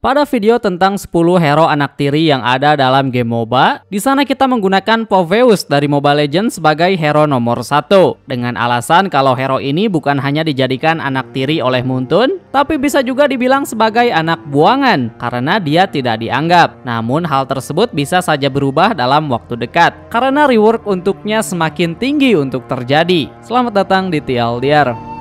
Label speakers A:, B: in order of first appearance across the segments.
A: Pada video tentang 10 hero anak tiri yang ada dalam game MOBA, di sana kita menggunakan Poveus dari Mobile Legends sebagai hero nomor 1 dengan alasan kalau hero ini bukan hanya dijadikan anak tiri oleh Muntun, tapi bisa juga dibilang sebagai anak buangan karena dia tidak dianggap. Namun hal tersebut bisa saja berubah dalam waktu dekat karena rework untuknya semakin tinggi untuk terjadi. Selamat datang di TLDR.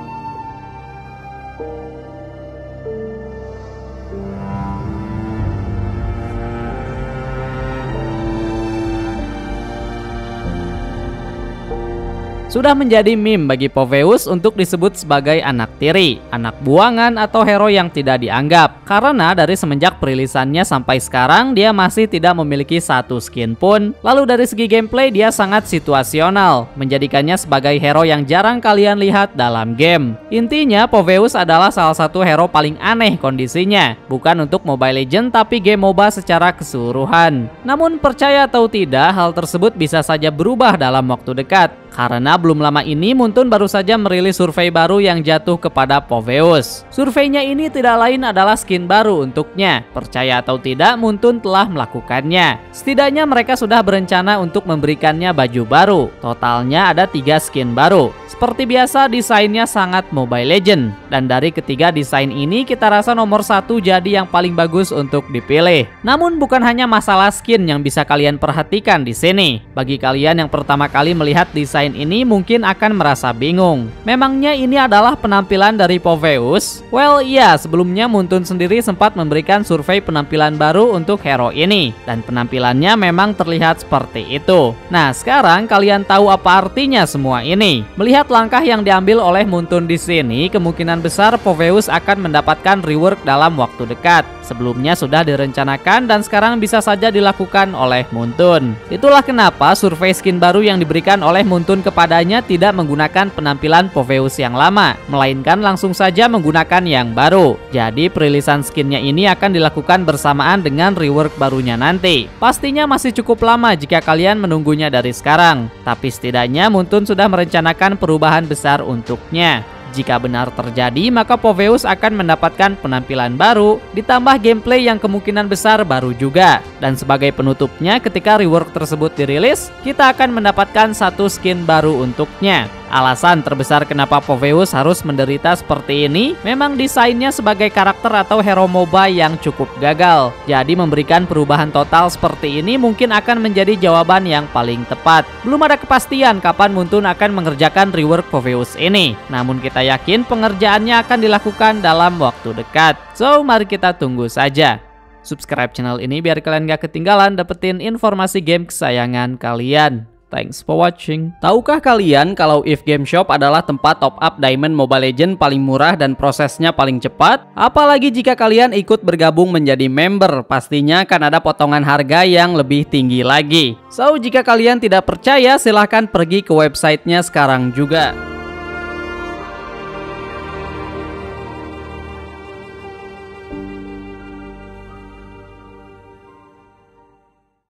A: Sudah menjadi meme bagi Poveus untuk disebut sebagai anak tiri, anak buangan atau hero yang tidak dianggap. Karena dari semenjak perilisannya sampai sekarang dia masih tidak memiliki satu skin pun. Lalu dari segi gameplay dia sangat situasional, menjadikannya sebagai hero yang jarang kalian lihat dalam game. Intinya Poveus adalah salah satu hero paling aneh kondisinya, bukan untuk Mobile Legends tapi game MOBA secara keseluruhan. Namun percaya atau tidak, hal tersebut bisa saja berubah dalam waktu dekat. Karena belum lama ini Muntun baru saja merilis survei baru yang jatuh kepada Poveus. Surveinya ini tidak lain adalah skin baru untuknya. Percaya atau tidak, Muntun telah melakukannya. Setidaknya mereka sudah berencana untuk memberikannya baju baru. Totalnya ada 3 skin baru. Seperti biasa desainnya sangat Mobile Legends. Dan dari ketiga desain ini kita rasa nomor 1 jadi yang paling bagus untuk dipilih. Namun bukan hanya masalah skin yang bisa kalian perhatikan di sini. Bagi kalian yang pertama kali melihat desain ini mungkin akan merasa bingung. Memangnya ini adalah penampilan dari Poveus? Well, iya, sebelumnya Muntun sendiri sempat memberikan survei penampilan baru untuk hero ini dan penampilannya memang terlihat seperti itu. Nah, sekarang kalian tahu apa artinya semua ini. Melihat langkah yang diambil oleh Muntun di sini, kemungkinan besar Poveus akan mendapatkan rework dalam waktu dekat. Sebelumnya sudah direncanakan dan sekarang bisa saja dilakukan oleh Muntun. Itulah kenapa survei skin baru yang diberikan oleh Muntun kepadanya tidak menggunakan penampilan Poveus yang lama, melainkan langsung saja menggunakan yang baru. Jadi perilisan skinnya ini akan dilakukan bersamaan dengan rework barunya nanti. Pastinya masih cukup lama jika kalian menunggunya dari sekarang, tapi setidaknya Muntun sudah merencanakan perubahan besar untuknya. Jika benar terjadi, maka Poveus akan mendapatkan penampilan baru, ditambah gameplay yang kemungkinan besar baru juga. Dan sebagai penutupnya, ketika rework tersebut dirilis, kita akan mendapatkan satu skin baru untuknya. Alasan terbesar kenapa Poveus harus menderita seperti ini, memang desainnya sebagai karakter atau hero MOBA yang cukup gagal. Jadi memberikan perubahan total seperti ini mungkin akan menjadi jawaban yang paling tepat. Belum ada kepastian kapan Muntun akan mengerjakan rework Poveus ini. Namun kita yakin pengerjaannya akan dilakukan dalam waktu dekat. So, mari kita tunggu saja. Subscribe channel ini biar kalian gak ketinggalan dapetin informasi game kesayangan kalian. Thanks for watching. Tahukah kalian kalau If Game Shop adalah tempat top up Diamond Mobile Legends paling murah dan prosesnya paling cepat? Apalagi jika kalian ikut bergabung menjadi member, pastinya akan ada potongan harga yang lebih tinggi lagi. So, jika kalian tidak percaya, silahkan pergi ke websitenya sekarang juga.